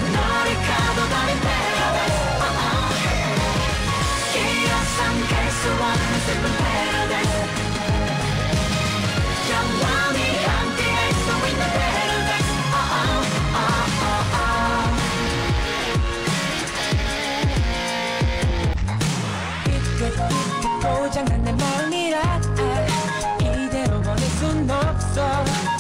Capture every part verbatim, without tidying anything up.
너를 가둬버린 paradise. 기어선 갈 수 없는 슬픈 paradise. 영원히 함께할 수 있는 paradise. 삐끗삐끗 고장난 내 마음이라 이대로 보낼 순 없어.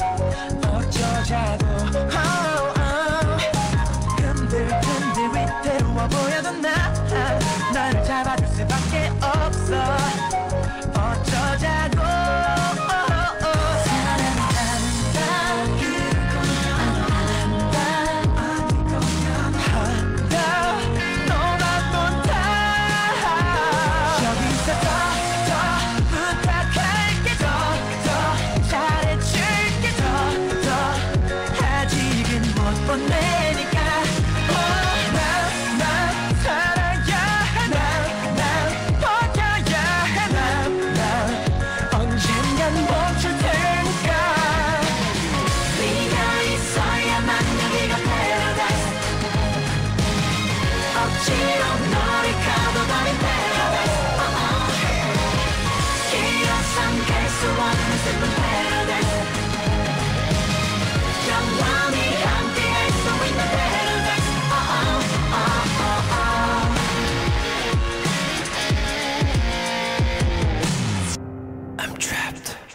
어쩌자고 oh, oh. 흔들흔들 위태로워 보여도 나 나를 잡아줄 수밖에 없어. 어쩌자고 oh, oh. 사랑한다 한다 너가 못다. 여기서 더 더 부탁할게. 더 더 잘해줄게. 더 더 아직은 못 보내니까. oh, 난, 난 살아야 해. 난, 난 버텨야 해. 난, 난 언젠간 멈출 테니까. 네가 있어야만 여기가 paradise. 억지로 너를 가둬버린 paradise. 기어선 갈 수 없는 슬픈 paradise. 영원히 함께할 수 있는 paradise. I'm trapped.